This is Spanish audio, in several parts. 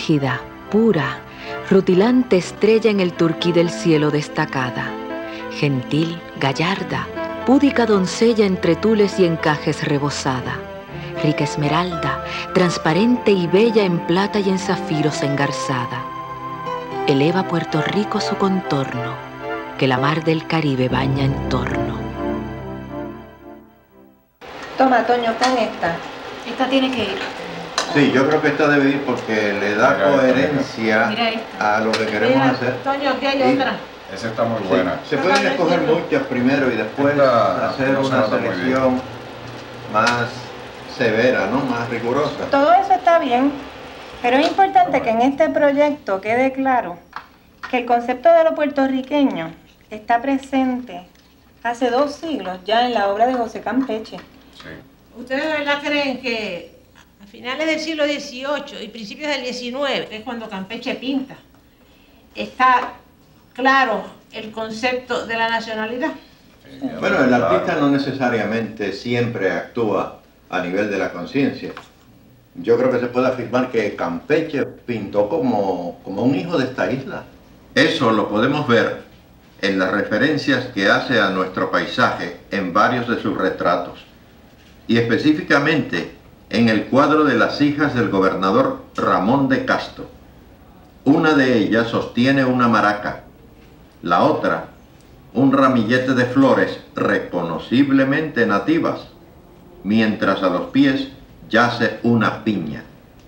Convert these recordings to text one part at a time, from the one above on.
Brígida, pura, rutilante estrella en el turquí del cielo destacada. Gentil, gallarda, púdica doncella entre tules y encajes rebosada. Rica esmeralda, transparente y bella en plata y en zafiros engarzada. Eleva Puerto Rico su contorno, que la mar del Caribe baña en torno. Toma, Toño, con esta. Esta tiene que ir. Sí, yo creo que esta debe ir porque le da coherencia a lo que queremos hacer. Toño, aquí hay otra. Esa está muy buena. Se pueden escoger muchas primero y después hacer una selección más severa, ¿no? Más rigurosa. Todo eso está bien, pero es importante que en este proyecto quede claro que el concepto de lo puertorriqueño está presente hace 2 siglos ya en la obra de José Campeche. Sí. ¿Ustedes de verdad creen que a finales del siglo XVIII y principios del XIX, que es cuando Campeche pinta, está claro el concepto de la nacionalidad? Bueno, el artista no necesariamente siempre actúa a nivel de la conciencia. Yo creo que se puede afirmar que Campeche pintó como un hijo de esta isla. Eso lo podemos ver en las referencias que hace a nuestro paisaje en varios de sus retratos, y específicamente en el cuadro de las hijas del gobernador Ramón de Castro. Una de ellas sostiene una maraca, la otra un ramillete de flores reconociblemente nativas, mientras a los pies yace una piña.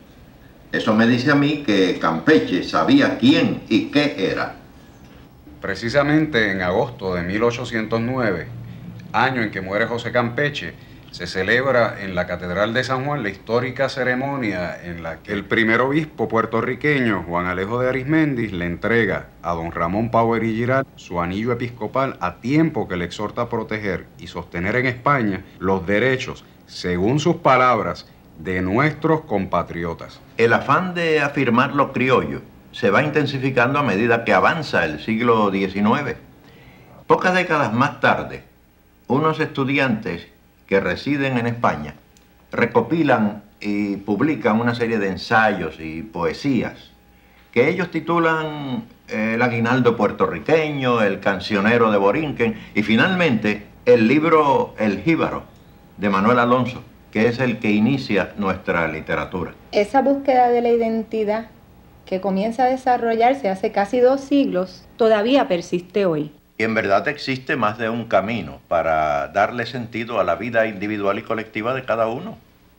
Eso me dice a mí que Campeche sabía quién y qué era. Precisamente en agosto de 1809, año en que muere José Campeche, se celebra en la Catedral de San Juan la histórica ceremonia en la que el primer obispo puertorriqueño, Juan Alejo de Arismendi, le entrega a don Ramón Power y Giralt su anillo episcopal a tiempo que le exhorta a proteger y sostener en España los derechos, según sus palabras, de nuestros compatriotas. El afán de afirmar lo criollo se va intensificando a medida que avanza el siglo XIX. Pocas décadas más tarde, unos estudiantes que residen en España recopilan y publican una serie de ensayos y poesías que ellos titulan El aguinaldo puertorriqueño, El cancionero de Borinquen y finalmente el libro El Jíbaro de Manuel Alonso, que es el que inicia nuestra literatura. Esa búsqueda de la identidad que comienza a desarrollarse hace casi 2 siglos todavía persiste hoy. Y en verdad existe más de un camino para darle sentido a la vida individual y colectiva de cada uno.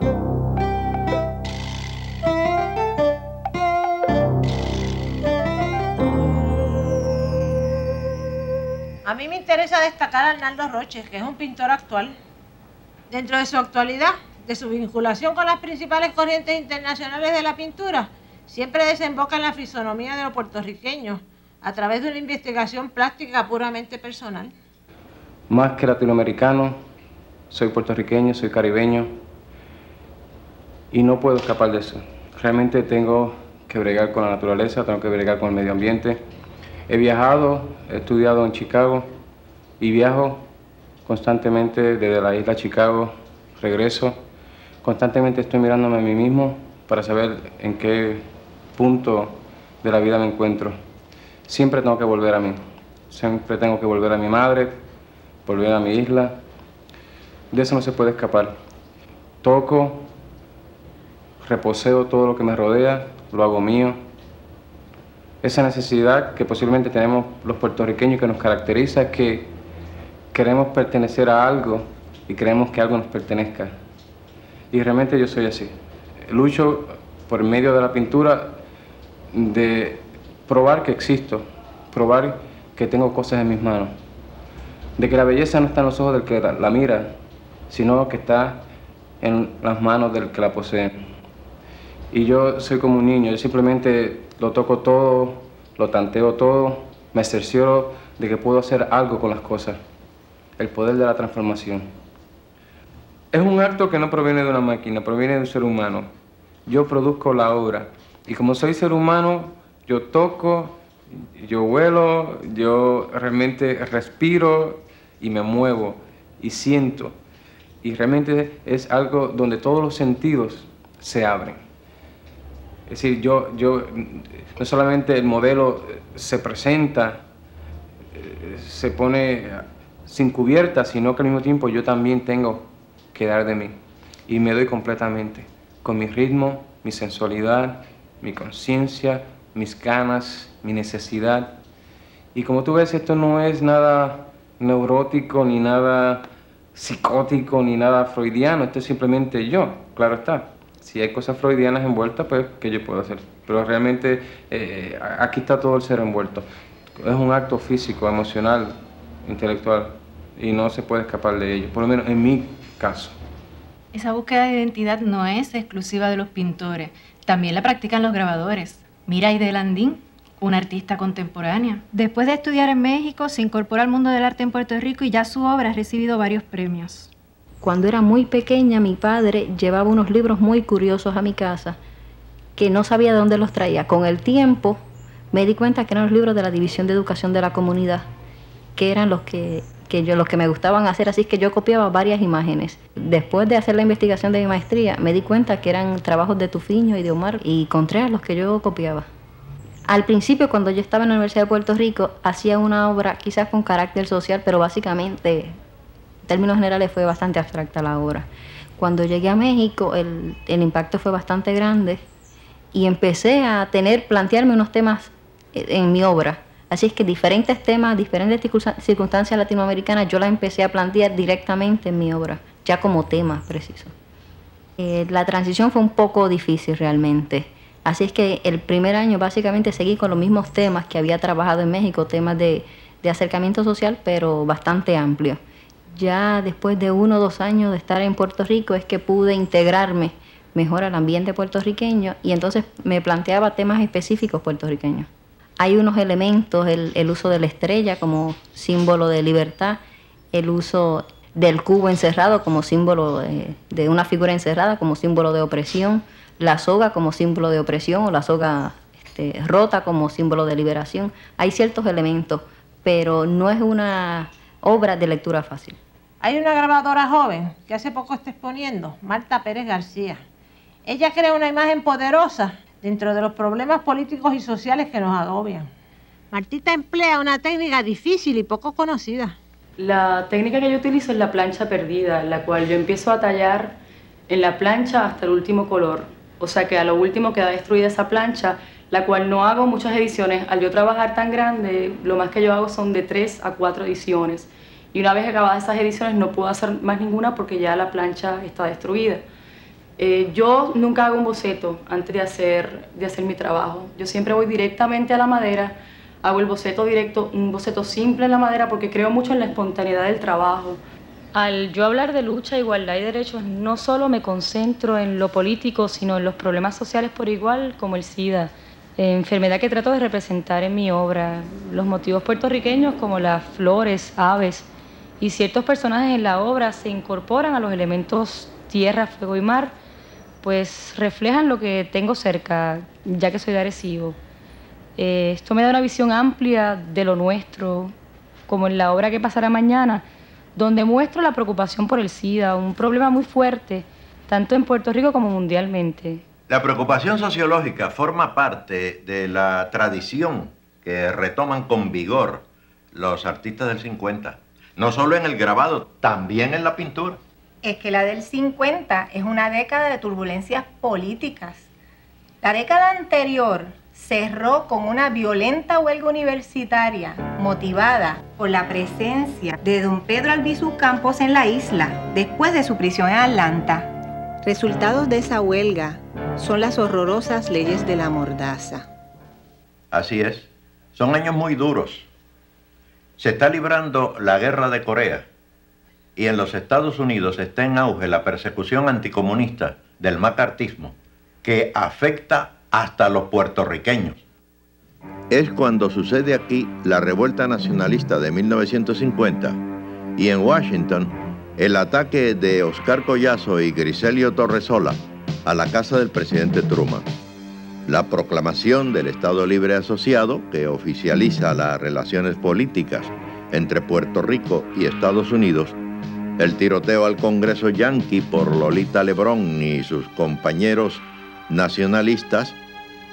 A mí me interesa destacar a Arnaldo Roches, que es un pintor actual. Dentro de su actualidad, de su vinculación con las principales corrientes internacionales de la pintura, siempre desemboca en la fisonomía de los puertorriqueños, a través de una investigación plástica puramente personal. Más que latinoamericano, soy puertorriqueño, soy caribeño y no puedo escapar de eso. Realmente tengo que bregar con la naturaleza, tengo que bregar con el medio ambiente. He viajado, he estudiado en Chicago y viajo constantemente desde la isla Chicago, regreso. Constantemente estoy mirándome a mí mismo para saber en qué punto de la vida me encuentro. Siempre tengo que volver a mí, siempre tengo que volver a mi madre, volver a mi isla. De eso no se puede escapar. Toco, reposeo todo lo que me rodea, lo hago mío. Esa necesidad que posiblemente tenemos los puertorriqueños que nos caracteriza es que queremos pertenecer a algo y queremos que algo nos pertenezca. Y realmente yo soy así. Lucho por medio de la pintura de probar que existo, probar que tengo cosas en mis manos, de que la belleza no está en los ojos del que la mira, sino que está en las manos del que la posee. Y yo soy como un niño, yo simplemente lo toco todo, lo tanteo todo, me cercioro de que puedo hacer algo con las cosas, el poder de la transformación. Es un acto que no proviene de una máquina, proviene de un ser humano. Yo produzco la obra y como soy ser humano, yo toco, yo huelo, yo realmente respiro y me muevo y siento. Y realmente es algo donde todos los sentidos se abren. Es decir, no solamente el modelo se presenta, se pone sin cubierta, sino que al mismo tiempo yo también tengo que dar de mí. Y me doy completamente, con mi ritmo, mi sensualidad, mi conciencia, mis ganas, mi necesidad. Y como tú ves, esto no es nada neurótico, ni nada psicótico, ni nada freudiano. Esto es simplemente yo, claro está. Si hay cosas freudianas envueltas, pues, ¿qué yo puedo hacer? Pero realmente aquí está todo el ser envuelto. Es un acto físico, emocional, intelectual, y no se puede escapar de ello, por lo menos en mi caso. Esa búsqueda de identidad no es exclusiva de los pintores, también la practican los grabadores. Mira a Aide Landín, una artista contemporánea. Después de estudiar en México, se incorpora al mundo del arte en Puerto Rico y ya su obra ha recibido varios premios. Cuando era muy pequeña, mi padre llevaba unos libros muy curiosos a mi casa que no sabía de dónde los traía. Con el tiempo me di cuenta que eran los libros de la División de Educación de la Comunidad, que eran los que me gustaban hacer, así que yo copiaba varias imágenes. Después de hacer la investigación de mi maestría, me di cuenta que eran trabajos de Tufiño y de Omar y Contreras los que yo copiaba. Al principio, cuando yo estaba en la Universidad de Puerto Rico, hacía una obra quizás con carácter social, pero básicamente, en términos generales, fue bastante abstracta la obra. Cuando llegué a México, el impacto fue bastante grande y empecé a plantearme unos temas en mi obra. Así es que diferentes temas, diferentes circunstancias latinoamericanas, yo las empecé a plantear directamente en mi obra, ya como temas precisos. La transición fue un poco difícil realmente. Así es que el primer año básicamente seguí con los mismos temas que había trabajado en México, temas de acercamiento social, pero bastante amplios. Ya después de 1 o 2 años de estar en Puerto Rico es que pude integrarme mejor al ambiente puertorriqueño y entonces me planteaba temas específicos puertorriqueños. Hay unos elementos, el uso de la estrella como símbolo de libertad, el uso del cubo encerrado como símbolo de una figura encerrada, como símbolo de opresión, la soga como símbolo de opresión o la soga rota como símbolo de liberación. Hay ciertos elementos, pero no es una obra de lectura fácil. Hay una grabadora joven que hace poco está exponiendo, Marta Pérez García. Ella crea una imagen poderosa dentro de los problemas políticos y sociales que nos agobian. Martita emplea una técnica difícil y poco conocida. La técnica que yo utilizo es la plancha perdida, en la cual yo empiezo a tallar en la plancha hasta el último color. O sea que a lo último queda destruida esa plancha, la cual no hago muchas ediciones. Al yo trabajar tan grande, lo más que yo hago son de 3 a 4 ediciones. Y una vez acabadas esas ediciones no puedo hacer más ninguna porque ya la plancha está destruida. Yo nunca hago un boceto antes de hacer mi trabajo. Yo siempre voy directamente a la madera, hago el boceto directo, un boceto simple en la madera porque creo mucho en la espontaneidad del trabajo. Al yo hablar de lucha, igualdad y derechos, no solo me concentro en lo político, sino en los problemas sociales por igual, como el SIDA, enfermedad que trato de representar en mi obra, los motivos puertorriqueños como las flores, aves, y ciertos personajes en la obra se incorporan a los elementos tierra, fuego y mar, pues reflejan lo que tengo cerca, ya que soy de Arecibo. Esto me da una visión amplia de lo nuestro, como en la obra que pasará mañana, donde muestro la preocupación por el SIDA, un problema muy fuerte, tanto en Puerto Rico como mundialmente. La preocupación sociológica forma parte de la tradición que retoman con vigor los artistas del 50, no solo en el grabado, también en la pintura. Es que la del 50 es una década de turbulencias políticas. La década anterior cerró con una violenta huelga universitaria motivada por la presencia de don Pedro Albizu Campos en la isla después de su prisión en Atlanta. Resultados de esa huelga son las horrorosas leyes de la mordaza. Así es, son años muy duros. Se está librando la guerra de Corea y en los Estados Unidos está en auge la persecución anticomunista del macartismo que afecta hasta a los puertorriqueños. Es cuando sucede aquí la revuelta nacionalista de 1950 y en Washington el ataque de Oscar Collazo y Griselio Torresola a la casa del presidente Truman. La proclamación del Estado Libre Asociado, que oficializa las relaciones políticas entre Puerto Rico y Estados Unidos, el tiroteo al Congreso yanqui por Lolita Lebrón y sus compañeros nacionalistas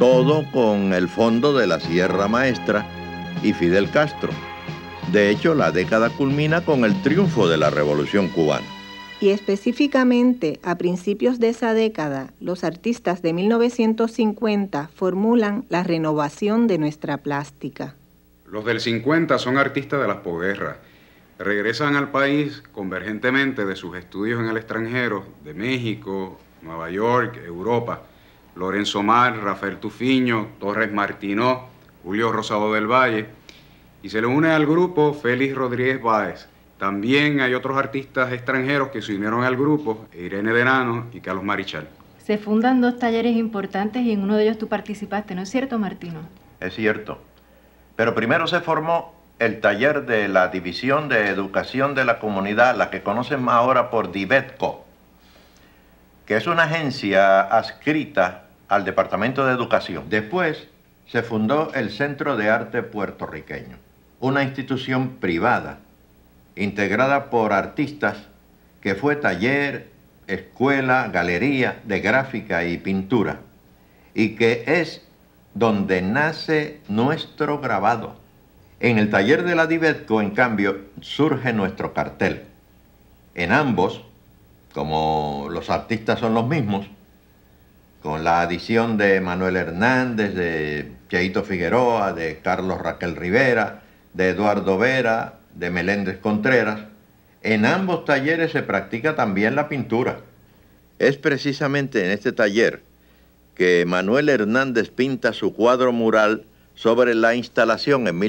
todo con el fondo de la Sierra Maestra y Fidel Castro. De hecho, la década culmina con el triunfo de la Revolución Cubana. Y específicamente a principios de esa década, los artistas de 1950 formulan la renovación de nuestra plástica. Los del 50 son artistas de las posguerras. Regresan al país convergentemente de sus estudios en el extranjero, de México, Nueva York, Europa. Lorenzo Mar, Rafael Tufiño, Torres Martinó, Julio Rosado del Valle. Y se le une al grupo Félix Rodríguez Báez. También hay otros artistas extranjeros que se unieron al grupo, Irene Denano y Carlos Marichal. Se fundan 2 talleres importantes y en uno de ellos tú participaste, ¿no es cierto, Martino? Es cierto. Pero primero se formó el taller de la División de Educación de la Comunidad, la que conocen ahora por DIVETCO, que es una agencia adscrita al Departamento de Educación. Después se fundó el Centro de Arte Puertorriqueño, una institución privada integrada por artistas que fue taller, escuela, galería de gráfica y pintura, y que es donde nace nuestro grabado. En el taller de la DIVETCO, en cambio, surge nuestro cartel. En ambos, como los artistas son los mismos, con la adición de Manuel Hernández, de Cheito Figueroa, de Carlos Raquel Rivera, de Eduardo Vera, de Meléndez Contreras, en ambos talleres se practica también la pintura. Es precisamente en este taller que Manuel Hernández pinta su cuadro mural sobre la instalación en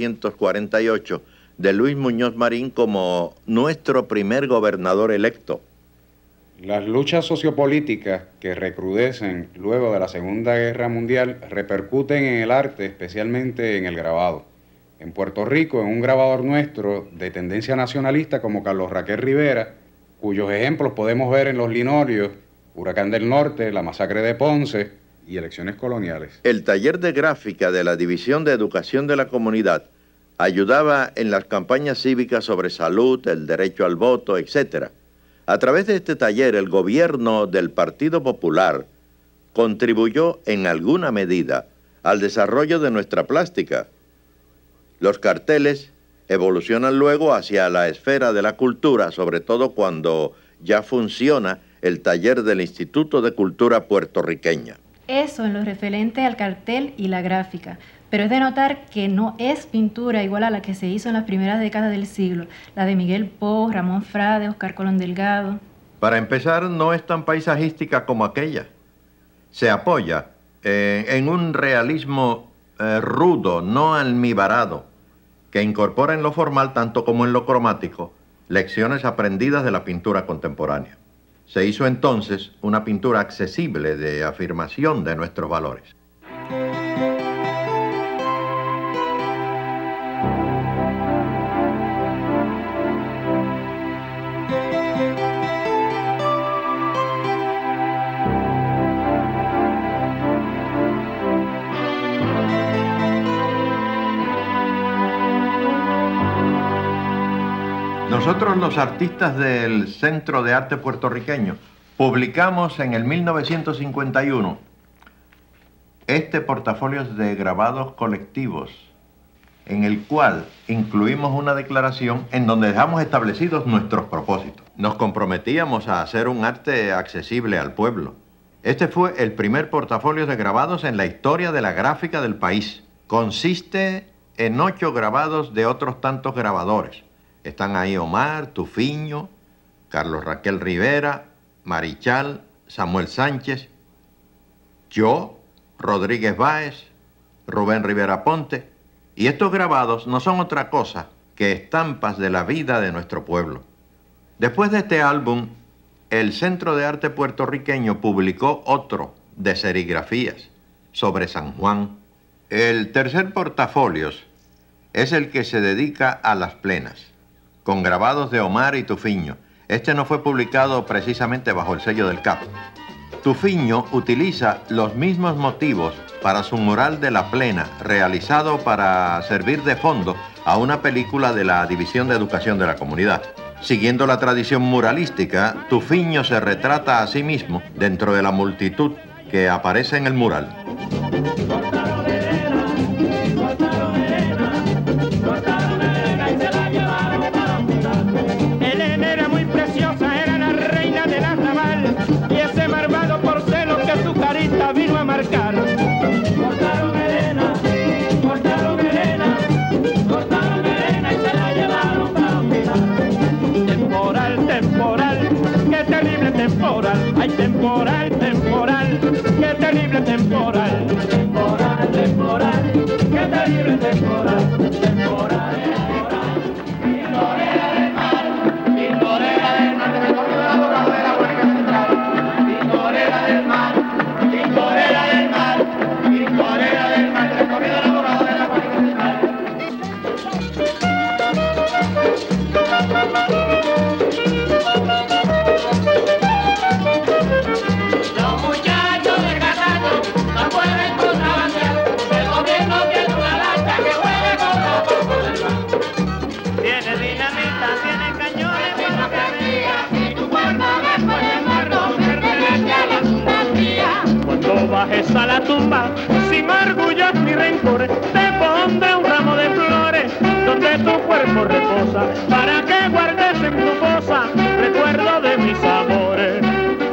1948 de Luis Muñoz Marín como nuestro primer gobernador electo. Las luchas sociopolíticas que recrudecen luego de la Segunda Guerra Mundial repercuten en el arte, especialmente en el grabado. En Puerto Rico, en un grabador nuestro de tendencia nacionalista como Carlos Raquel Rivera, cuyos ejemplos podemos ver en Los Linorios, Huracán del Norte, la masacre de Ponce y elecciones coloniales. El taller de gráfica de la División de Educación de la Comunidad ayudaba en las campañas cívicas sobre salud, el derecho al voto, etc. A través de este taller, el gobierno del Partido Popular contribuyó en alguna medida al desarrollo de nuestra plástica. Los carteles evolucionan luego hacia la esfera de la cultura, sobre todo cuando ya funciona el taller del Instituto de Cultura Puertorriqueña. Eso en lo referente al cartel y la gráfica. Pero es de notar que no es pintura igual a la que se hizo en las primeras décadas del siglo, la de Miguel Po, Ramón Frade, Oscar Colón Delgado. Para empezar, no es tan paisajística como aquella. Se apoya en un realismo rudo, no almibarado, que incorpora en lo formal, tanto como en lo cromático, lecciones aprendidas de la pintura contemporánea. Se hizo entonces una pintura accesible de afirmación de nuestros valores. Nosotros, los artistas del Centro de Arte Puertorriqueño, publicamos en el 1951 este portafolio de grabados colectivos, en el cual incluimos una declaración en donde dejamos establecidos nuestros propósitos. Nos comprometíamos a hacer un arte accesible al pueblo. Este fue el primer portafolio de grabados en la historia de la gráfica del país. Consiste en 8 grabados de otros tantos grabadores. Están ahí Omar, Tufiño, Carlos Raquel Rivera, Marichal, Samuel Sánchez, yo, Rodríguez Báez, Rubén Rivera Ponte. Y estos grabados no son otra cosa que estampas de la vida de nuestro pueblo. Después de este álbum, el Centro de Arte Puertorriqueño publicó otro de serigrafías sobre San Juan. El tercer portafolios es el que se dedica a las plenas, con grabados de Omar y Tufiño. Este no fue publicado precisamente bajo el sello del CAP. Tufiño utiliza los mismos motivos para su mural de la plena, realizado para servir de fondo a una película de la División de Educación de la Comunidad. Siguiendo la tradición muralística, Tufiño se retrata a sí mismo dentro de la multitud que aparece en el mural. cortaron Elena, y se la llevaron para hospital. Elena era muy preciosa, era la reina del arrabal, y ese malvado por celos que su carita vino a marcar. Cortaron Elena, y se la llevaron para hospital. Temporal, temporal, qué terrible temporal, ay temporal, temporal, qué terrible temporal. Temporal, temporal, qué terrible temporal. Temporal, temporal, pintorera del mar, pintorera del mar, que se comió la boca de la huelga central. Pintorera del mar, pintorera del mar, pintorera del mar, que se comió la boca de la huelga central. Los muchachos de Cataño no pueden contrabandear, el gobierno tiene una lancha que juega con los pocos del mar. Tiene dinamita, tiene cañones para que veas, y tu cuerpo después de muerto pertenece a la tumba mía. Cuando bajes a la tumba, sin orgullo ni rencores, te pondré un ramo de flores donde tu cuerpo reposa, para que guardes en tu fosa recuerdo de mis amores.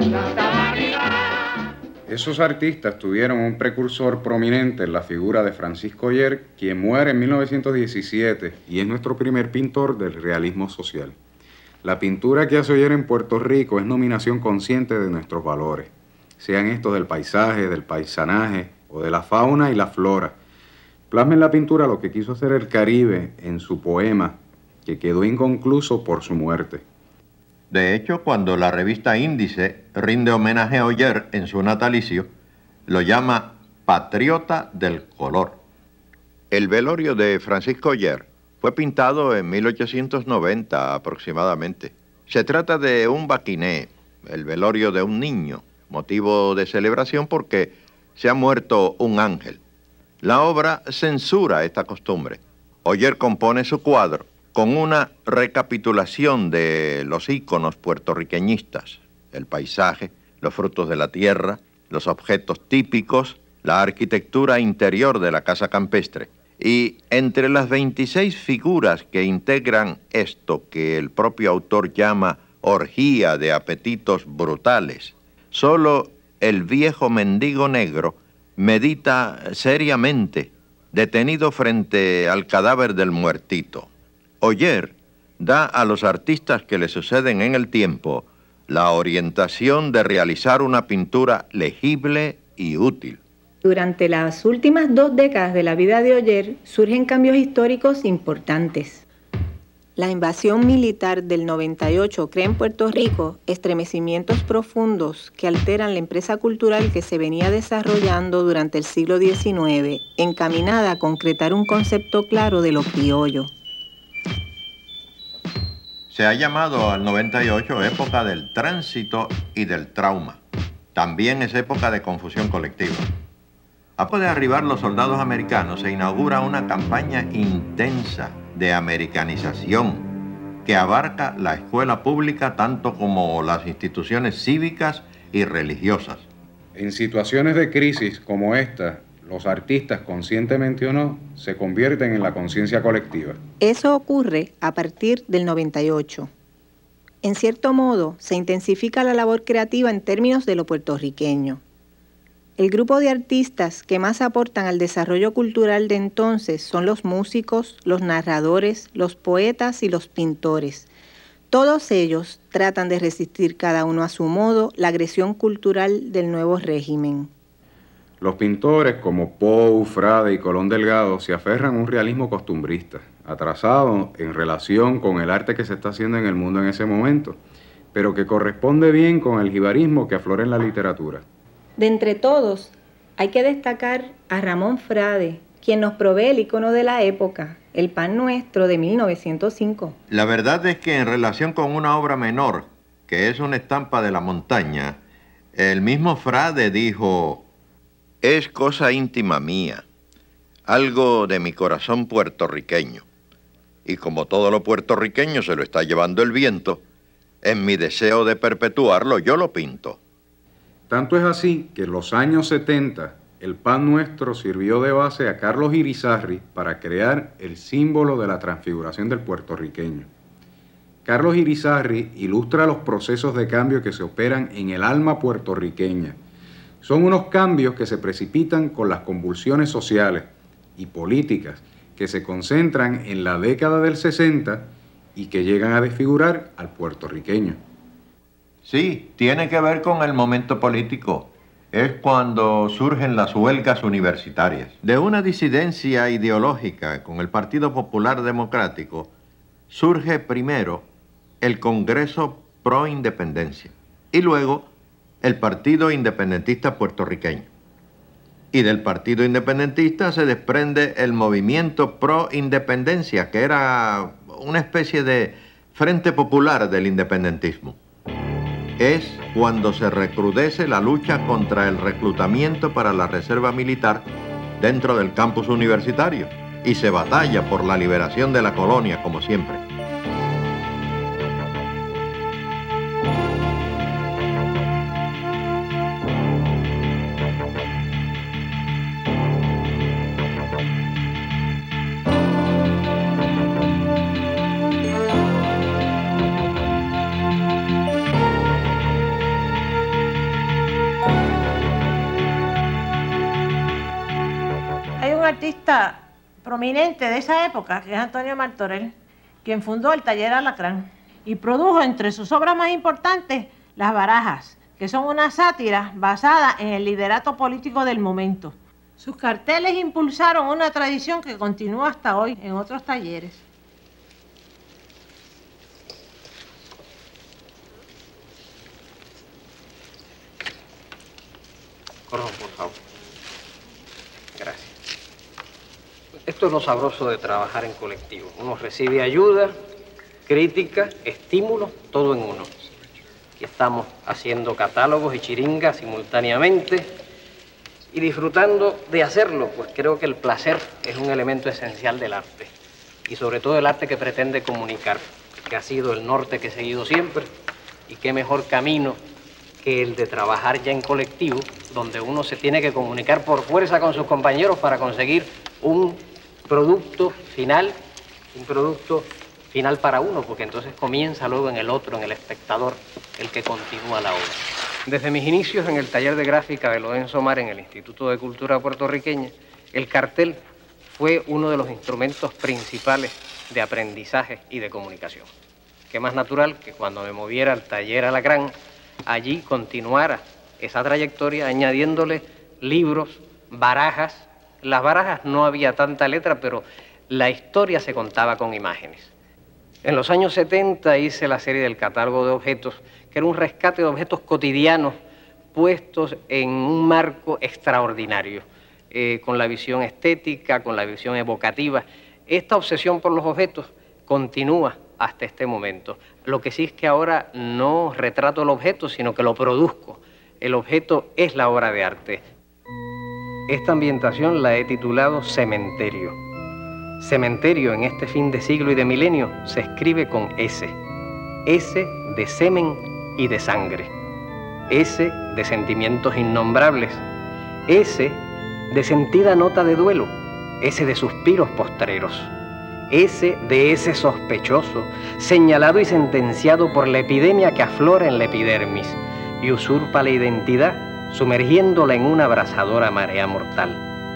Esos artistas tuvieron un precursor prominente en la figura de Francisco Oller, quien muere en 1917 y es nuestro primer pintor del realismo social. La pintura que hace Oller en Puerto Rico es nominación consciente de nuestros valores, sean estos del paisaje, del paisanaje o de la fauna y la flora. Plasma en la pintura lo que quiso hacer el Caribe en su poema, que quedó inconcluso por su muerte. De hecho, cuando la revista Índice rinde homenaje a Oller en su natalicio, lo llama patriota del color. El velorio de Francisco Oller fue pintado en 1890 aproximadamente. Se trata de un baquiné, el velorio de un niño, motivo de celebración porque se ha muerto un ángel. La obra censura esta costumbre. Oller compone su cuadro con una recapitulación de los íconos puertorriqueñistas, el paisaje, los frutos de la tierra, los objetos típicos, la arquitectura interior de la casa campestre. Y entre las 26 figuras que integran esto que el propio autor llama orgía de apetitos brutales, solo el viejo mendigo negro medita seriamente, detenido frente al cadáver del muertito. Oller da a los artistas que le suceden en el tiempo la orientación de realizar una pintura legible y útil. Durante las últimas 2 décadas de la vida de Oller surgen cambios históricos importantes. La invasión militar del 98 crea en Puerto Rico estremecimientos profundos que alteran la empresa cultural que se venía desarrollando durante el siglo XIX, encaminada a concretar un concepto claro de lo criollo. Se ha llamado al 98 época del tránsito y del trauma. También es época de confusión colectiva. Después de arribar los soldados americanos, se inaugura una campaña intensa de americanización que abarca la escuela pública tanto como las instituciones cívicas y religiosas. En situaciones de crisis como esta, los artistas, conscientemente o no, se convierten en la conciencia colectiva. Eso ocurre a partir del 98. En cierto modo, se intensifica la labor creativa en términos de lo puertorriqueño. El grupo de artistas que más aportan al desarrollo cultural de entonces son los músicos, los narradores, los poetas y los pintores. Todos ellos tratan de resistir cada uno a su modo la agresión cultural del nuevo régimen. Los pintores como Poe, Frade y Colón Delgado se aferran a un realismo costumbrista, atrasado en relación con el arte que se está haciendo en el mundo en ese momento, pero que corresponde bien con el jibarismo que aflora en la literatura. De entre todos, hay que destacar a Ramón Frade, quien nos provee el icono de la época, el Pan Nuestro de 1905. La verdad es que en relación con una obra menor, que es una estampa de la montaña, el mismo Frade dijo: es cosa íntima mía, algo de mi corazón puertorriqueño. Y como todo lo puertorriqueño se lo está llevando el viento, en mi deseo de perpetuarlo yo lo pinto. Tanto es así que en los años 70 el pan nuestro sirvió de base a Carlos Irizarry para crear el símbolo de la transfiguración del puertorriqueño. Carlos Irizarry ilustra los procesos de cambio que se operan en el alma puertorriqueña. Son unos cambios que se precipitan con las convulsiones sociales y políticas que se concentran en la década del 60 y que llegan a desfigurar al puertorriqueño. Sí, tiene que ver con el momento político. Es cuando surgen las huelgas universitarias. De una disidencia ideológica con el Partido Popular Democrático, surge primero el Congreso Pro Independencia y luego el Partido Independentista Puertorriqueño. Y del Partido Independentista se desprende el Movimiento Pro Independencia, que era una especie de Frente Popular del independentismo. Es cuando se recrudece la lucha contra el reclutamiento para la reserva militar dentro del campus universitario y se batalla por la liberación de la colonia, como siempre. Artista prominente de esa época, que es Antonio Martorell, quien fundó el Taller Alacrán y produjo entre sus obras más importantes Las Barajas, que son una sátira basada en el liderato político del momento. Sus carteles impulsaron una tradición que continúa hasta hoy en otros talleres. Corran, por favor. Gracias. Esto es lo sabroso de trabajar en colectivo. Uno recibe ayuda, crítica, estímulo, todo en uno. Aquí estamos haciendo catálogos y chiringas simultáneamente y disfrutando de hacerlo, pues creo que el placer es un elemento esencial del arte y sobre todo el arte que pretende comunicar, que ha sido el norte que he seguido siempre y qué mejor camino que el de trabajar ya en colectivo, donde uno se tiene que comunicar por fuerza con sus compañeros para conseguir un producto final para uno, porque entonces comienza luego en el otro, en el espectador, el que continúa la obra. Desde mis inicios en el taller de gráfica de Lorenzo Mar en el Instituto de Cultura Puertorriqueña, el cartel fue uno de los instrumentos principales de aprendizaje y de comunicación. Qué más natural que cuando me moviera al taller Alacrán, allí continuara esa trayectoria añadiéndole libros, barajas. Las barajas no había tanta letra, pero la historia se contaba con imágenes. En los años 70 hice la serie del catálogo de objetos, que era un rescate de objetos cotidianos puestos en un marco extraordinario, con la visión estética, con la visión evocativa. Esta obsesión por los objetos continúa hasta este momento. Lo que sí es que ahora no retrato el objeto, sino que lo produzco. El objeto es la obra de arte. Esta ambientación la he titulado Cementerio. Cementerio en este fin de siglo y de milenio se escribe con S. S de semen y de sangre. S de sentimientos innombrables. S de sentida nota de duelo. S de suspiros postreros. S de ese sospechoso, señalado y sentenciado por la epidemia que aflora en la epidermis y usurpa la identidad, sumergiéndola en una abrasadora marea mortal.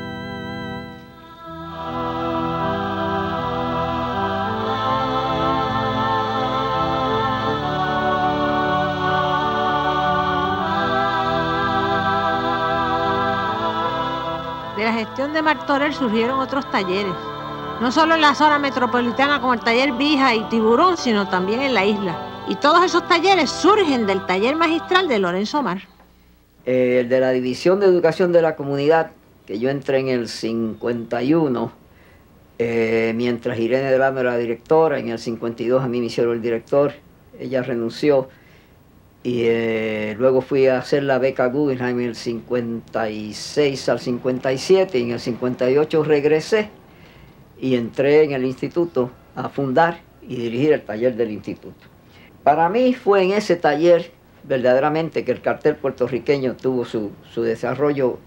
De la gestión de Martorell surgieron otros talleres, no solo en la zona metropolitana como el taller Vija y Tiburón, sino también en la isla. Y todos esos talleres surgen del taller magistral de Lorenzo Mar. El de la División de Educación de la Comunidad, que yo entré en el 51, mientras Irene Delano era directora, en el 52 a mí me hicieron el director, ella renunció, y luego fui a hacer la beca Guggenheim en el 56 al 57, y en el 58 regresé, y entré en el instituto a fundar y dirigir el taller del instituto. Para mí fue en ese taller verdaderamente que el cartel puertorriqueño tuvo su desarrollo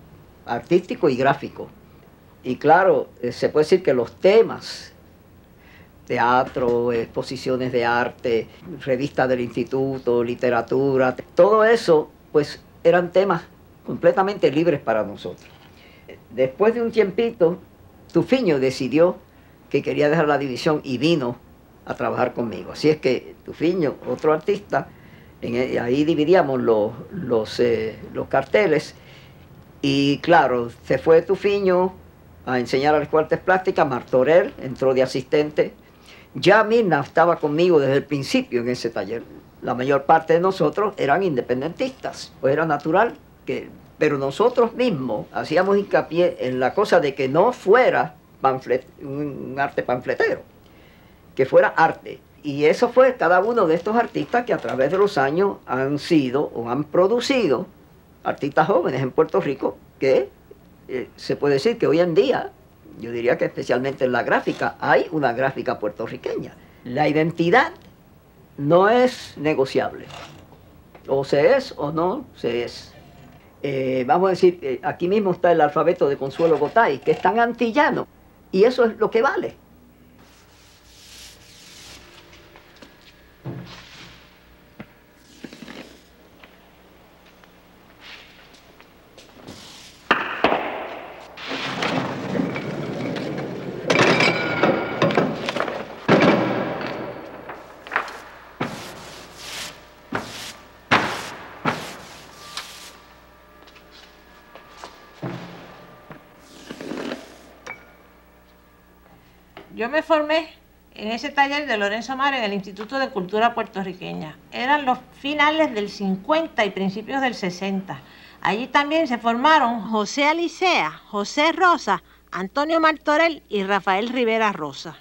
artístico y gráfico. Y claro, se puede decir que los temas, teatro, exposiciones de arte, revistas del instituto, literatura, todo eso, pues eran temas completamente libres para nosotros. Después de un tiempito, Tufiño decidió que quería dejar la división y vino a trabajar conmigo. Así es que Tufiño, otro artista, ahí dividíamos los carteles. Y claro, se fue Tufiño a enseñar a las artes plásticas, Martorell entró de asistente. Ya Mirna estaba conmigo desde el principio en ese taller. La mayor parte de nosotros eran independentistas, pues era natural que... Pero nosotros mismos hacíamos hincapié en la cosa de que no fuera un arte panfletero, que fuera arte. Y eso fue cada uno de estos artistas que a través de los años han sido o han producido artistas jóvenes en Puerto Rico que se puede decir que hoy en día, yo diría que especialmente en la gráfica, hay una gráfica puertorriqueña. La identidad no es negociable. O se es o no se es. Vamos a decir, aquí mismo está el alfabeto de Consuelo Gotay, que es tan antillano, y eso es lo que vale. Yo me formé en ese taller de Lorenzo Mar en el Instituto de Cultura Puertorriqueña. Eran los finales del 50 y principios del 60. Allí también se formaron José Alicea, José Rosa, Antonio Martorell y Rafael Rivera Rosa.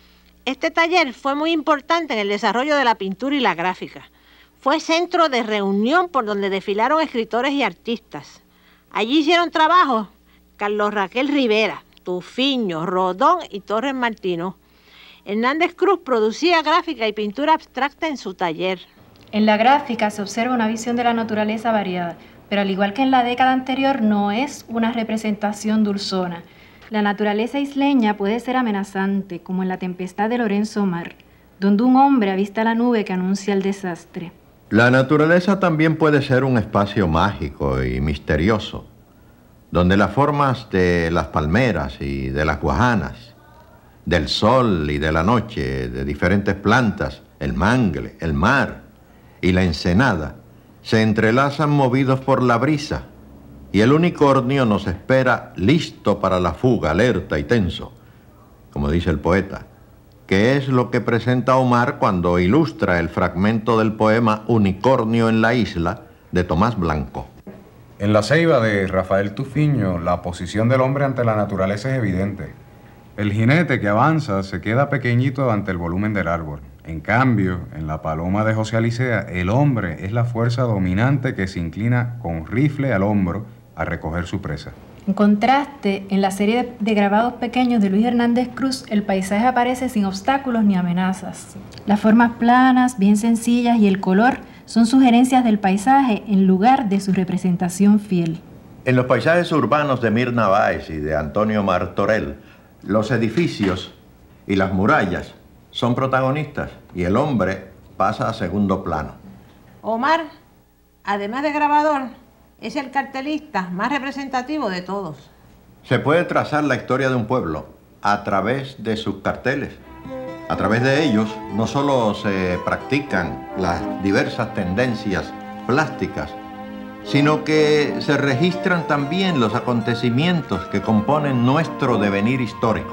Este taller fue muy importante en el desarrollo de la pintura y la gráfica. Fue centro de reunión por donde desfilaron escritores y artistas. Allí hicieron trabajo Carlos Raquel Rivera, Tufiño, Rodón y Torres Martino. Hernández Cruz producía gráfica y pintura abstracta en su taller. En la gráfica se observa una visión de la naturaleza variada, pero al igual que en la década anterior, no es una representación dulzona. La naturaleza isleña puede ser amenazante, como en La Tempestad de Lorenzo Mar, donde un hombre avista la nube que anuncia el desastre. La naturaleza también puede ser un espacio mágico y misterioso, donde las formas de las palmeras y de las guajanas, del sol y de la noche, de diferentes plantas, el mangle, el mar y la ensenada, se entrelazan movidos por la brisa, y el unicornio nos espera listo para la fuga, alerta y tenso, como dice el poeta, que es lo que presenta Omar cuando ilustra el fragmento del poema Unicornio en la isla, de Tomás Blanco. En La Ceiba de Rafael Tufiño, la posición del hombre ante la naturaleza es evidente. El jinete que avanza se queda pequeñito ante el volumen del árbol. En cambio, en La Paloma de José Alicea, el hombre es la fuerza dominante que se inclina con rifle al hombro a recoger su presa. En contraste, en la serie de grabados pequeños de Luis Hernández Cruz, el paisaje aparece sin obstáculos ni amenazas. Las formas planas, bien sencillas, y el color son sugerencias del paisaje en lugar de su representación fiel. En los paisajes urbanos de Mirna Báez y de Antonio Martorell, los edificios y las murallas son protagonistas y el hombre pasa a segundo plano. Omar, además de grabador, es el cartelista más representativo de todos. Se puede trazar la historia de un pueblo a través de sus carteles. A través de ellos no solo se practican las diversas tendencias plásticas, sino que se registran también los acontecimientos que componen nuestro devenir histórico.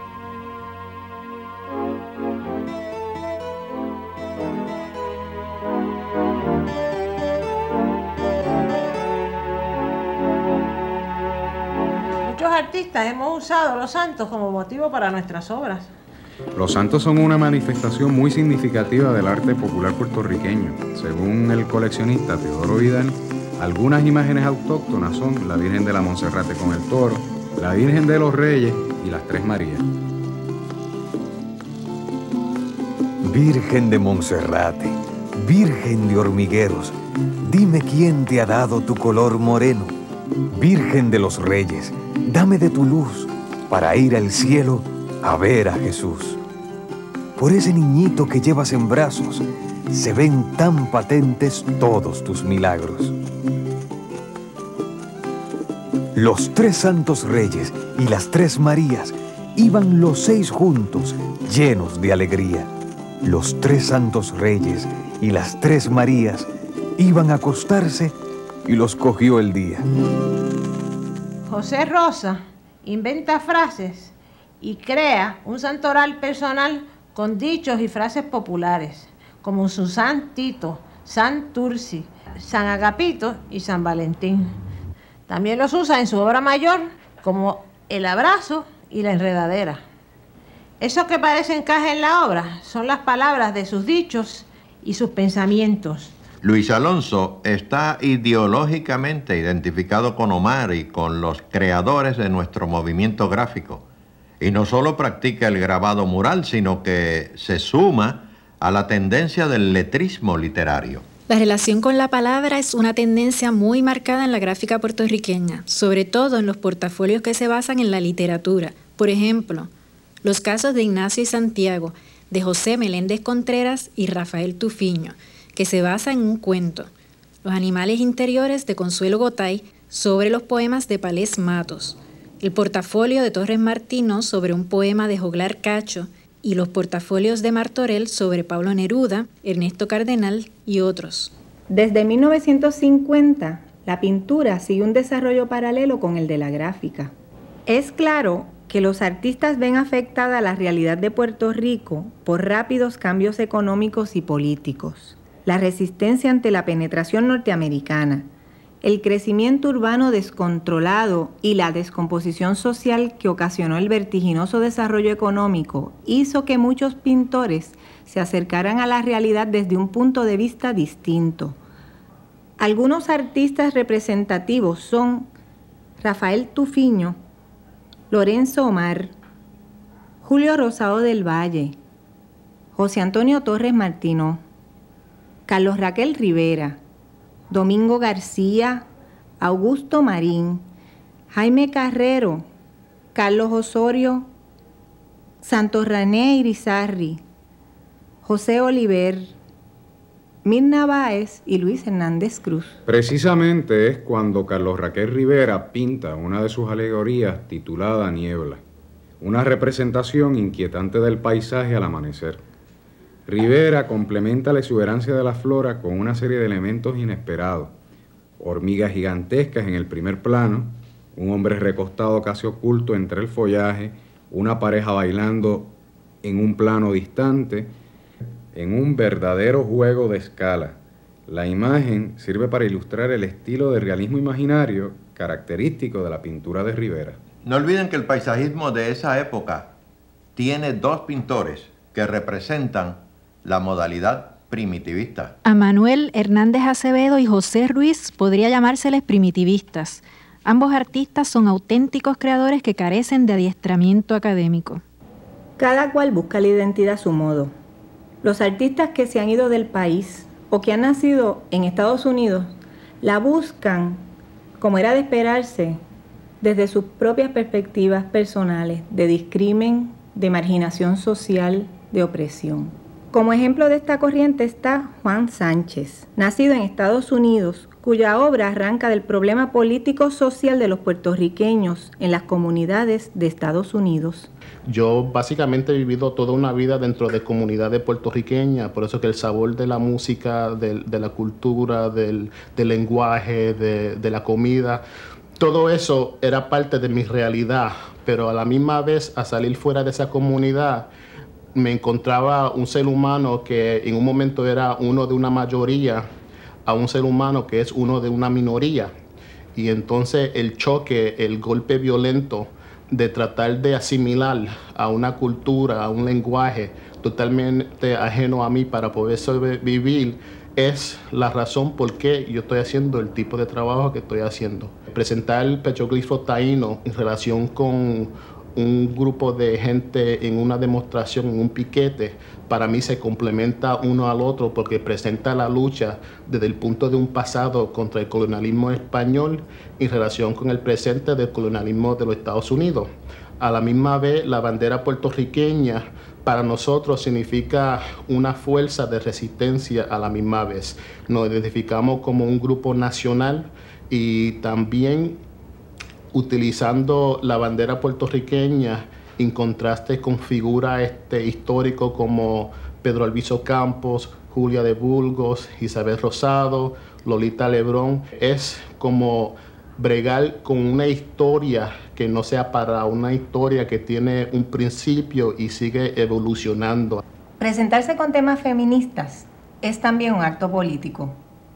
Muchos artistas hemos usado los santos como motivo para nuestras obras. Los santos son una manifestación muy significativa del arte popular puertorriqueño. Según el coleccionista Teodoro Vidal, algunas imágenes autóctonas son la Virgen de la Monserrate con el toro, la Virgen de los Reyes y las Tres Marías. Virgen de Monserrate, Virgen de Hormigueros, dime quién te ha dado tu color moreno. Virgen de los Reyes, dame de tu luz para ir al cielo a ver a Jesús. Por ese niñito que llevas en brazos, se ven tan patentes todos tus milagros. Los 3 santos reyes y las 3 Marías iban los 6 juntos, llenos de alegría. Los 3 santos reyes y las 3 Marías iban a acostarse y los cogió el día. José Rosa inventa frases y crea un santoral personal con dichos y frases populares, como su San Tito, San Turci, San Agapito y San Valentín. También los usa en su obra mayor como el abrazo y la enredadera. Eso que parece encaje en la obra son las palabras de sus dichos y sus pensamientos. Luis Alonso está ideológicamente identificado con Omar y con los creadores de nuestro movimiento gráfico. Y no solo practica el grabado mural, sino que se suma a la tendencia del letrismo literario. La relación con la palabra es una tendencia muy marcada en la gráfica puertorriqueña, sobre todo en los portafolios que se basan en la literatura. Por ejemplo, los casos de Ignacio y Santiago, de José Meléndez Contreras y Rafael Tufiño, que se basa en un cuento, Los animales interiores de Consuelo Gotay, sobre los poemas de Palés Matos, el portafolio de Torres Martino sobre un poema de Joglar Cacho y los portafolios de Martorell sobre Pablo Neruda, Ernesto Cardenal y otros. Desde 1950, la pintura sigue un desarrollo paralelo con el de la gráfica. Es claro que los artistas ven afectada la realidad de Puerto Rico por rápidos cambios económicos y políticos, la resistencia ante la penetración norteamericana, el crecimiento urbano descontrolado y la descomposición social que ocasionó el vertiginoso desarrollo económico hizo que muchos pintores se acercaran a la realidad desde un punto de vista distinto. Algunos artistas representativos son Rafael Tufiño, Lorenzo Omar, Julio Rosado del Valle, José Antonio Torres Martino, Carlos Raquel Rivera, Domingo García, Augusto Marín, Jaime Carrero, Carlos Osorio, Santos René Irizarry, José Oliver, Mirna Báez y Luis Hernández Cruz. Precisamente es cuando Carlos Raquel Rivera pinta una de sus alegorías titulada Niebla, una representación inquietante del paisaje al amanecer. Rivera complementa la exuberancia de la flora con una serie de elementos inesperados. Hormigas gigantescas en el primer plano, un hombre recostado casi oculto entre el follaje, una pareja bailando en un plano distante, en un verdadero juego de escala. La imagen sirve para ilustrar el estilo de realismo imaginario característico de la pintura de Rivera. No olviden que el paisajismo de esa época tiene 2 pintores que representan la modalidad primitivista. A Manuel Hernández Acevedo y José Ruiz podría llamárseles primitivistas. Ambos artistas son auténticos creadores que carecen de adiestramiento académico. Cada cual busca la identidad a su modo. Los artistas que se han ido del país o que han nacido en Estados Unidos la buscan, como era de esperarse, desde sus propias perspectivas personales de discrimen, de marginación social, de opresión. Como ejemplo de esta corriente está Juan Sánchez, nacido en Estados Unidos, cuya obra arranca del problema político-social de los puertorriqueños en las comunidades de Estados Unidos. Yo básicamente he vivido toda una vida dentro de comunidades puertorriqueñas, por eso que el sabor de la música, de la cultura, del lenguaje, de la comida, todo eso era parte de mi realidad, pero a la misma vez, a salir fuera de esa comunidad, me encontraba un ser humano que en un momento era uno de una mayoría a un ser humano que es uno de una minoría. Y entonces el choque, el golpe violento de tratar de asimilar a una cultura, a un lenguaje totalmente ajeno a mí para poder sobrevivir, es la razón por qué yo estoy haciendo el tipo de trabajo que estoy haciendo. Presentar el petroglifo taíno en relación con un grupo de gente en una demostración, en un piquete, para mí se complementa uno al otro porque presenta la lucha desde el punto de un pasado contra el colonialismo español en relación con el presente del colonialismo de los Estados Unidos. A la misma vez, la bandera puertorriqueña para nosotros significa una fuerza de resistencia a la misma vez. Nos identificamos como un grupo nacional y también utilizando la bandera puertorriqueña en contraste con figuras históricos como Pedro Albizu Campos, Julia de Burgos, Isabel Rosado, Lolita Lebrón. Es como bregar con una historia que no sea para una historia que tiene un principio y sigue evolucionando. Presentarse con temas feministas es también un acto político.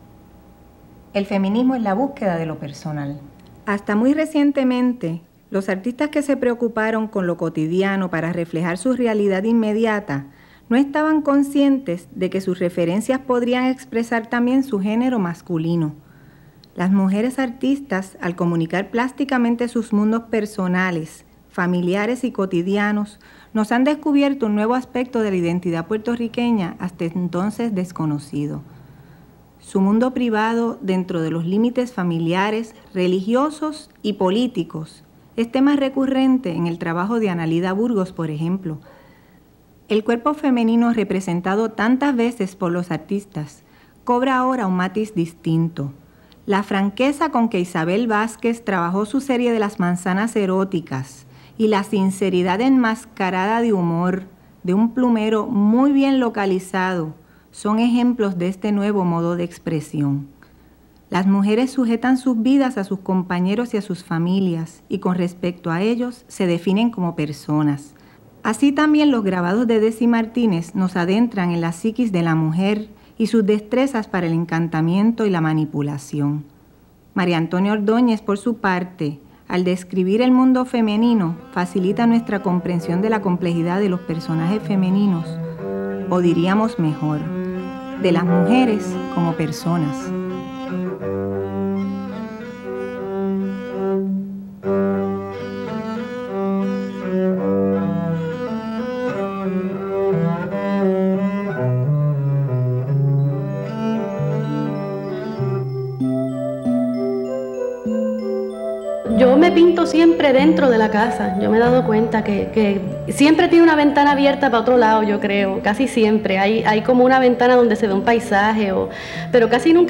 El feminismo es la búsqueda de lo personal. Hasta muy recientemente, los artistas que se preocuparon con lo cotidiano para reflejar su realidad inmediata no estaban conscientes de que sus referencias podrían expresar también su género masculino. Las mujeres artistas, al comunicar plásticamente sus mundos personales, familiares y cotidianos, nos han descubierto un nuevo aspecto de la identidad puertorriqueña hasta entonces desconocido. Su mundo privado dentro de los límites familiares, religiosos y políticos es tema recurrente en el trabajo de Analida Burgos, por ejemplo. El cuerpo femenino representado tantas veces por los artistas cobra ahora un matiz distinto. La franqueza con que Isabel Vázquez trabajó su serie de las manzanas eróticas y la sinceridad enmascarada de humor de un plumero muy bien localizado son ejemplos de este nuevo modo de expresión. Las mujeres sujetan sus vidas a sus compañeros y a sus familias y con respecto a ellos se definen como personas. Así también los grabados de Desi Martínez nos adentran en la psiquis de la mujer y sus destrezas para el encantamiento y la manipulación. María Antonia Ordóñez, por su parte, al describir el mundo femenino, facilita nuestra comprensión de la complejidad de los personajes femeninos, o diríamos mejor, de las mujeres como personas. Yo me pinto siempre dentro de la casa. Yo me he dado cuenta que siempre tiene una ventana abierta para otro lado, yo creo, casi siempre. Hay como una ventana donde se ve un paisaje, pero casi nunca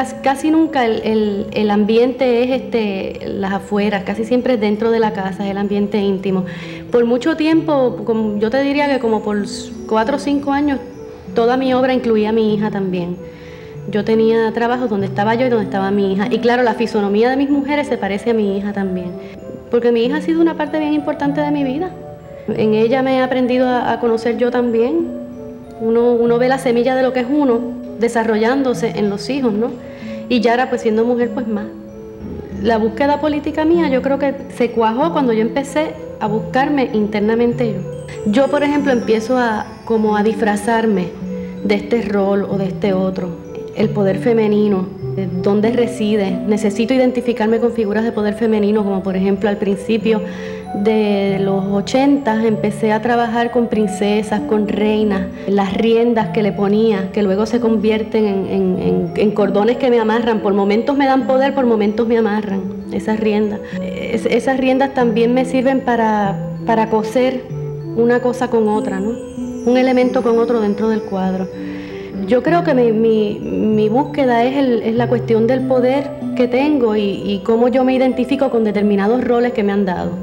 el ambiente es las afueras, casi siempre es dentro de la casa, es el ambiente íntimo. Por mucho tiempo, yo te diría que como por 4 o 5 años, toda mi obra incluía a mi hija también. Yo tenía trabajos donde estaba yo y donde estaba mi hija. Y claro, la fisonomía de mis mujeres se parece a mi hija también. Porque mi hija ha sido una parte bien importante de mi vida. En ella me he aprendido a conocer yo también. Uno ve la semilla de lo que es uno desarrollándose en los hijos, ¿no? Y Yara, pues siendo mujer, pues más. La búsqueda política mía yo creo que se cuajó cuando yo empecé a buscarme internamente yo. Yo, por ejemplo, empiezo como a disfrazarme de este rol o de este otro. El poder femenino, dónde reside. Necesito identificarme con figuras de poder femenino, como por ejemplo al principio de los 80 empecé a trabajar con princesas, con reinas, las riendas que le ponía, que luego se convierten en cordones que me amarran. Por momentos me dan poder, por momentos me amarran esas riendas. Esas riendas también me sirven para coser una cosa con otra, ¿no? Un elemento con otro dentro del cuadro. Yo creo que mi búsqueda es la cuestión del poder que tengo y cómo yo me identifico con determinados roles que me han dado.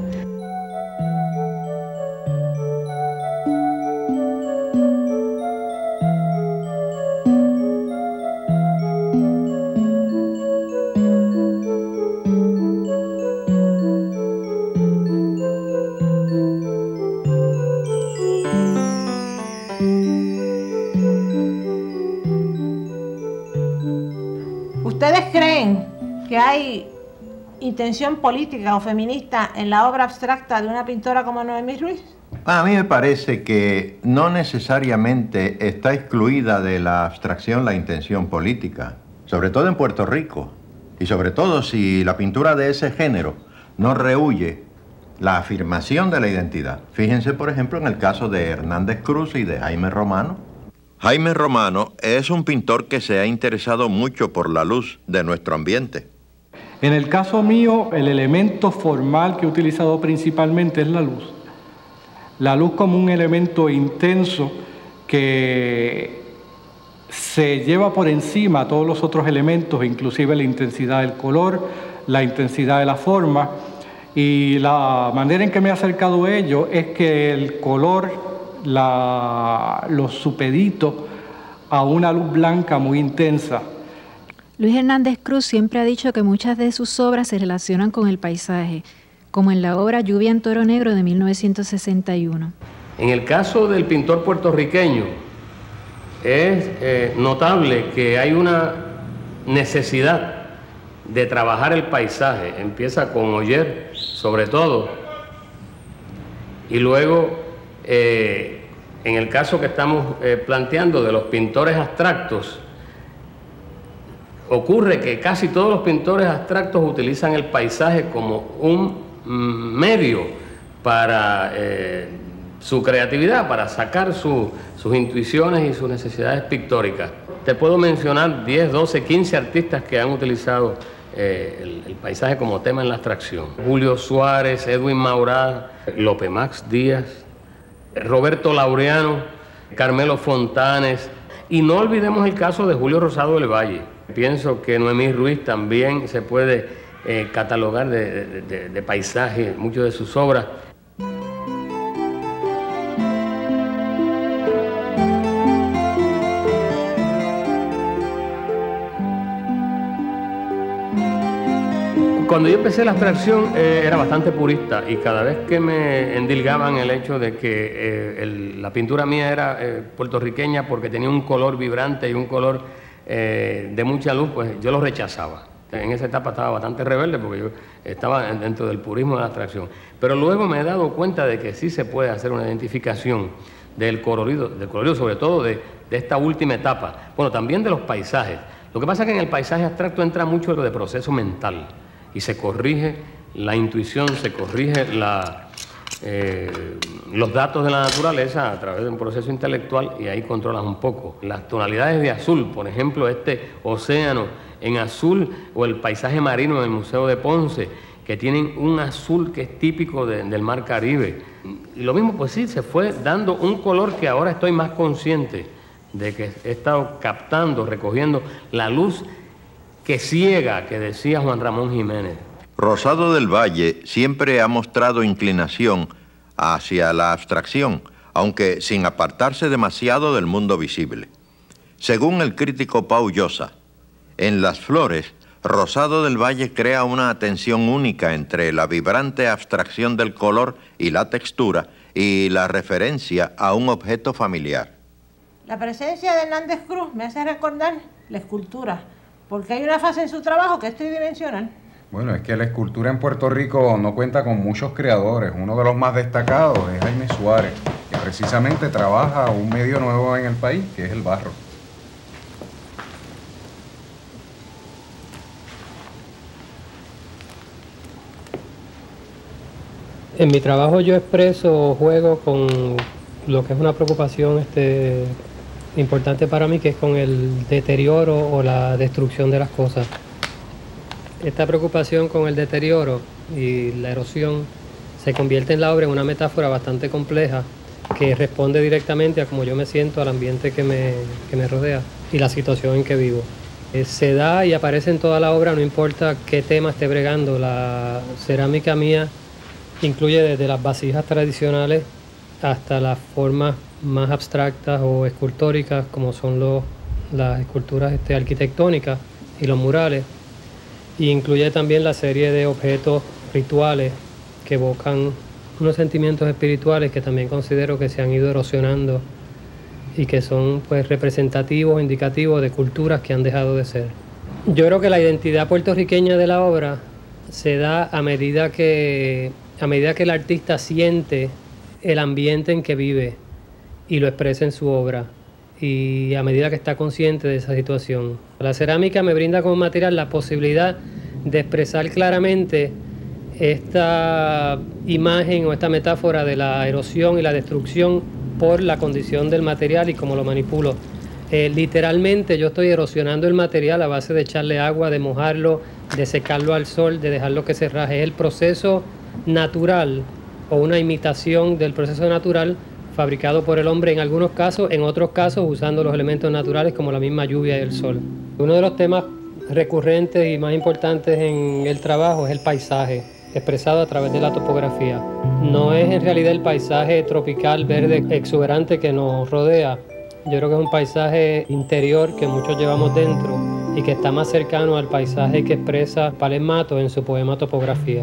¿Ustedes creen que hay intención política o feminista en la obra abstracta de una pintora como Noemí Ruiz? A mí me parece que no necesariamente está excluida de la abstracción la intención política, sobre todo en Puerto Rico, y sobre todo si la pintura de ese género no rehúye la afirmación de la identidad. Fíjense, por ejemplo, en el caso de Hernández Cruz y de Jaime Romano. Jaime Romano es un pintor que se ha interesado mucho por la luz de nuestro ambiente. En el caso mío, el elemento formal que he utilizado principalmente es la luz. La luz como un elemento intenso que se lleva por encima a todos los otros elementos, inclusive la intensidad del color, la intensidad de la forma. Y la manera en que me he acercado a ello es que el color lo supedito a una luz blanca muy intensa. Luis Hernández Cruz siempre ha dicho que muchas de sus obras se relacionan con el paisaje, como en la obra Lluvia en Toro Negro de 1961. En el caso del pintor puertorriqueño, es notable que hay una necesidad de trabajar el paisaje. Empieza con Oller, sobre todo, y luego, en el caso que estamos planteando de los pintores abstractos, ocurre que casi todos los pintores abstractos utilizan el paisaje como un medio para su creatividad, para sacar sus intuiciones y sus necesidades pictóricas. Te puedo mencionar 10, 12, 15 artistas que han utilizado el paisaje como tema en la abstracción. Julio Suárez, Edwin Maurad, Lope Max Díaz, Roberto Laureano, Carmelo Fontanes, y no olvidemos el caso de Julio Rosado del Valle. Pienso que Noemí Ruiz también se puede catalogar de paisaje, muchas de sus obras. Cuando yo empecé la abstracción era bastante purista, y cada vez que me endilgaban el hecho de que la pintura mía era puertorriqueña porque tenía un color vibrante y un color de mucha luz, pues yo lo rechazaba. En esa etapa estaba bastante rebelde porque yo estaba dentro del purismo de la abstracción. Pero luego me he dado cuenta de que sí se puede hacer una identificación del colorido sobre todo de esta última etapa. Bueno, también de los paisajes. Lo que pasa es que en el paisaje abstracto entra mucho lo de proceso mental, y se corrige la intuición, se corrige los datos de la naturaleza a través de un proceso intelectual, y ahí controlas un poco. Las tonalidades de azul, por ejemplo, este océano en azul, o el paisaje marino en el Museo de Ponce, que tienen un azul que es típico del mar Caribe. Y lo mismo, pues sí, se fue dando un color que ahora estoy más consciente de que he estado captando, recogiendo la luz que ciega, que decía Juan Ramón Jiménez. Rosado del Valle siempre ha mostrado inclinación hacia la abstracción, aunque sin apartarse demasiado del mundo visible. Según el crítico Pau Llosa, en Las Flores, Rosado del Valle crea una tensión única entre la vibrante abstracción del color y la textura y la referencia a un objeto familiar. La presencia de Hernández Cruz me hace recordar la escultura, porque hay una fase en su trabajo que es tridimensional. Bueno, es que la escultura en Puerto Rico no cuenta con muchos creadores. Uno de los más destacados es Jaime Suárez, que precisamente trabaja un medio nuevo en el país, que es el barro. En mi trabajo yo expreso, juego con lo que es una preocupación importante para mí, que es con el deterioro o la destrucción de las cosas. Esta preocupación con el deterioro y la erosión se convierte en la obra en una metáfora bastante compleja que responde directamente a cómo yo me siento, al ambiente que me rodea y la situación en que vivo. Se da y aparece en toda la obra, no importa qué tema esté bregando. La cerámica mía incluye desde las vasijas tradicionales hasta las formas más abstractas o escultóricas, como son las esculturas arquitectónicas y los murales, y incluye también la serie de objetos rituales que evocan unos sentimientos espirituales que también considero que se han ido erosionando y que son pues representativos, indicativos de culturas que han dejado de ser. Yo creo que la identidad puertorriqueña de la obra se da a medida que el artista siente el ambiente en que vive y lo expresa en su obra, y a medida que está consciente de esa situación. La cerámica me brinda como material la posibilidad de expresar claramente esta imagen o esta metáfora de la erosión y la destrucción por la condición del material y cómo lo manipulo. Literalmente yo estoy erosionando el material a base de echarle agua, de mojarlo, de secarlo al sol, de dejarlo que se raje. Es el proceso natural o una imitación del proceso natural fabricado por el hombre en algunos casos, en otros casos usando los elementos naturales como la misma lluvia y el sol. Uno de los temas recurrentes y más importantes en el trabajo es el paisaje, expresado a través de la topografía. No es en realidad el paisaje tropical verde exuberante que nos rodea. Yo creo que es un paisaje interior que muchos llevamos dentro y que está más cercano al paisaje que expresa Pález Matos en su poema Topografía.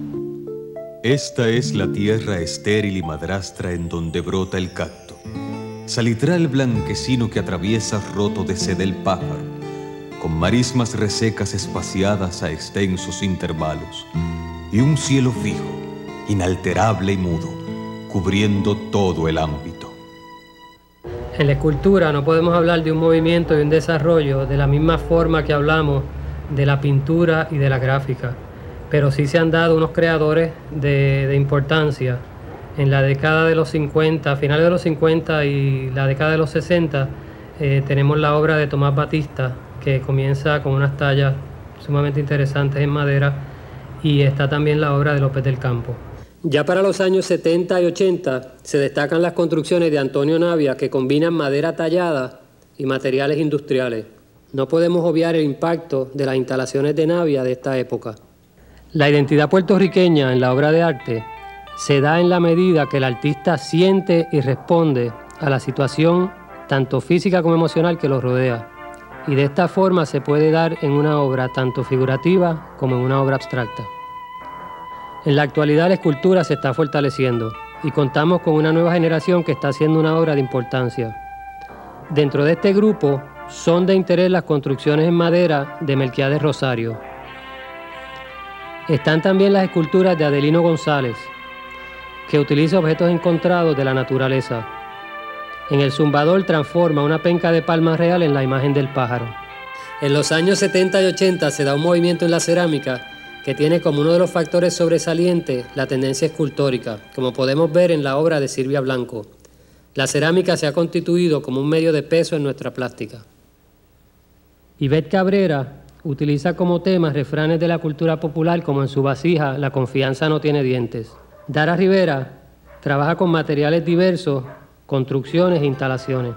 Esta es la tierra estéril y madrastra en donde brota el cacto, salitral blanquecino que atraviesa roto de sed el pájaro, con marismas resecas espaciadas a extensos intervalos, y un cielo fijo, inalterable y mudo, cubriendo todo el ámbito. En la escultura no podemos hablar de un movimiento y un desarrollo de la misma forma que hablamos de la pintura y de la gráfica, pero sí se han dado unos creadores de importancia. En la década de los 50, finales de los 50 y la década de los 60, tenemos la obra de Tomás Batista, que comienza con unas tallas sumamente interesantes en madera, y está también la obra de López del Campo. Ya para los años 70 y 80 se destacan las construcciones de Antonio Navia que combinan madera tallada y materiales industriales. No podemos obviar el impacto de las instalaciones de Navia de esta época. La identidad puertorriqueña en la obra de arte se da en la medida que el artista siente y responde a la situación tanto física como emocional que lo rodea. Y de esta forma se puede dar en una obra tanto figurativa como en una obra abstracta. En la actualidad la escultura se está fortaleciendo y contamos con una nueva generación que está haciendo una obra de importancia. Dentro de este grupo son de interés las construcciones en madera de Melquiades Rosario. Están también las esculturas de Adelino González, que utiliza objetos encontrados de la naturaleza. En el zumbador transforma una penca de palma real en la imagen del pájaro. En los años 70 y 80 se da un movimiento en la cerámica que tiene como uno de los factores sobresalientes la tendencia escultórica, como podemos ver en la obra de Silvia Blanco. La cerámica se ha constituido como un medio de peso en nuestra plástica. Ivette Cabrera utiliza como tema refranes de la cultura popular, como en su vasija La confianza no tiene dientes. Dara Rivera trabaja con materiales diversos, construcciones e instalaciones.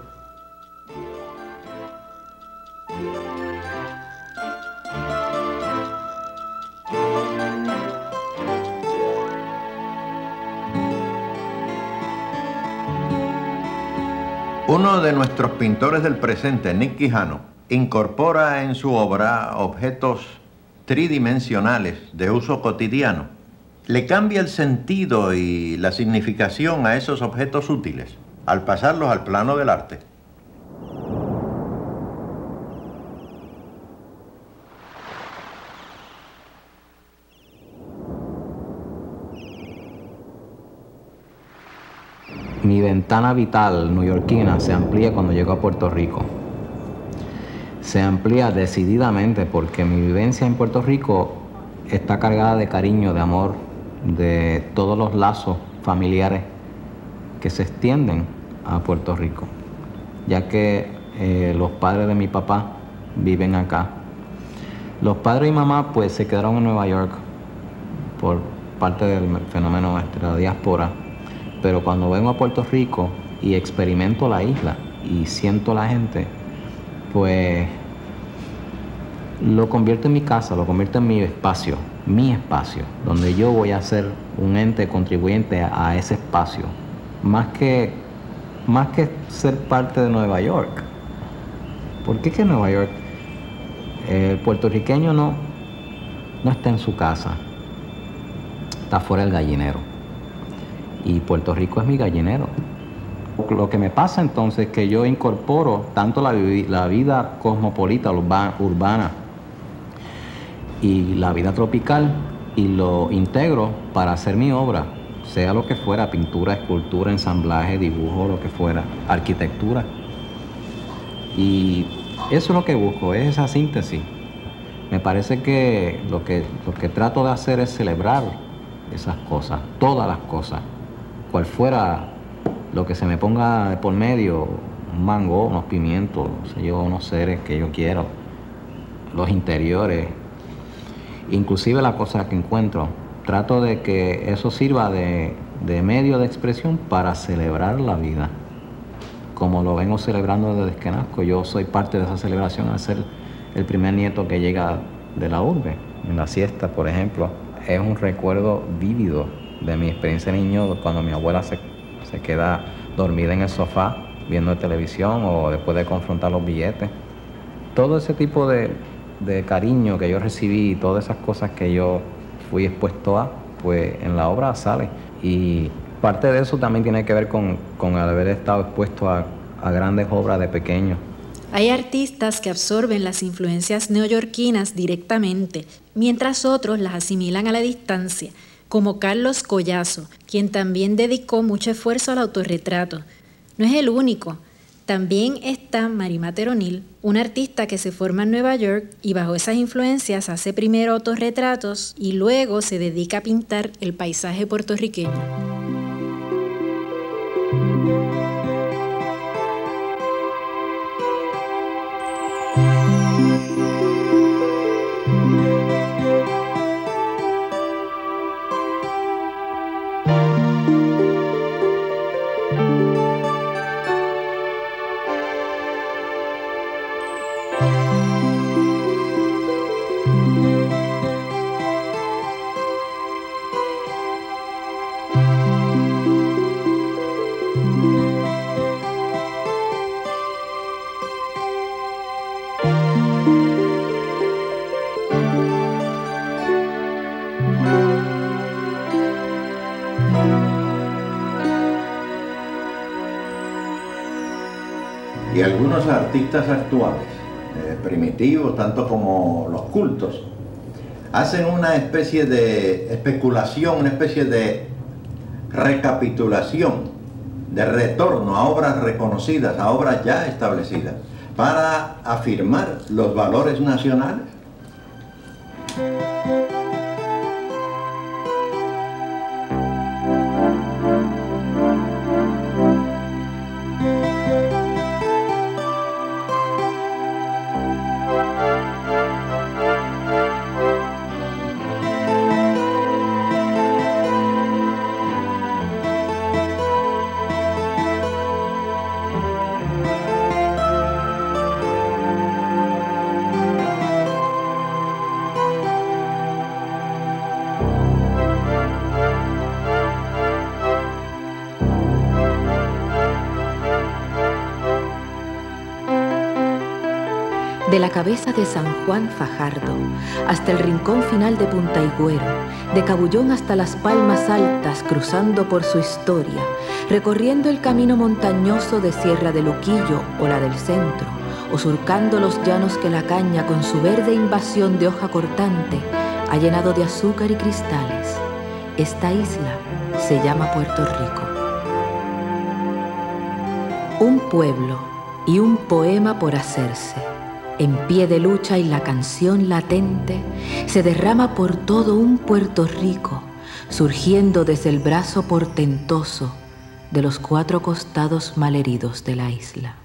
Uno de nuestros pintores del presente, Nick Quijano, incorpora en su obra objetos tridimensionales de uso cotidiano. Le cambia el sentido y la significación a esos objetos útiles al pasarlos al plano del arte. Mi ventana vital neoyorquina se amplía cuando llego a Puerto Rico. Se amplía decididamente porque mi vivencia en Puerto Rico está cargada de cariño, de amor, de todos los lazos familiares que se extienden a Puerto Rico, ya que los padres de mi papá viven acá. Los padres y mamá pues se quedaron en Nueva York por parte del fenómeno de la diáspora. Pero cuando vengo a Puerto Rico y experimento la isla y siento la gente, pues lo convierto en mi casa, lo convierto en mi espacio, donde yo voy a ser un ente contribuyente a ese espacio, más que ser parte de Nueva York. ¿Por qué que Nueva York? El puertorriqueño no está en su casa, está fuera del gallinero. Y Puerto Rico es mi gallinero. Lo que me pasa entonces es que yo incorporo tanto la vida cosmopolita, urbana, y la vida tropical, y lo integro para hacer mi obra, sea lo que fuera, pintura, escultura, ensamblaje, dibujo, lo que fuera, arquitectura. Y eso es lo que busco, es esa síntesis Me parece que lo que trato de hacer es celebrar esas cosas, todas las cosas, cual fuera lo que se me ponga por medio, un mango, unos pimientos, unos seres que yo quiero, los interiores, inclusive las cosas que encuentro. Trato de que eso sirva de medio de expresión para celebrar la vida, como lo vengo celebrando desde que nazco. Yo soy parte de esa celebración al ser el primer nieto que llega de la urbe. En la siesta, por ejemplo, es un recuerdo vívido de mi experiencia de niño cuando mi abuela se queda dormida en el sofá viendo televisión o después de confrontar los billetes. Todo ese tipo de cariño que yo recibí y todas esas cosas que yo fui expuesto a, pues en la obra sale. Y parte de eso también tiene que ver con haber estado expuesto a grandes obras de pequeño. Hay artistas que absorben las influencias neoyorquinas directamente, mientras otros las asimilan a la distancia, como Carlos Collazo, quien también dedicó mucho esfuerzo al autorretrato. No es el único. También está Mary Mater O'Neill, una artista que se forma en Nueva York y bajo esas influencias hace primero autorretratos y luego se dedica a pintar el paisaje puertorriqueño. Y algunos artistas actuales, primitivos, tanto como los cultos, hacen una especie de especulación, una especie de recapitulación, de retorno a obras reconocidas, a obras ya establecidas, para afirmar los valores nacionales. De la cabeza de San Juan Fajardo hasta el rincón final de Punta Higüero, de Cabullón hasta las Palmas Altas, cruzando por su historia, recorriendo el camino montañoso de Sierra de Luquillo o la del Centro, o surcando los llanos que la caña con su verde invasión de hoja cortante ha llenado de azúcar y cristales. Esta isla se llama Puerto Rico. Un pueblo y un poema por hacerse, en pie de lucha, y la canción latente se derrama por todo un Puerto Rico, surgiendo desde el brazo portentoso de los 4 costados malheridos de la isla.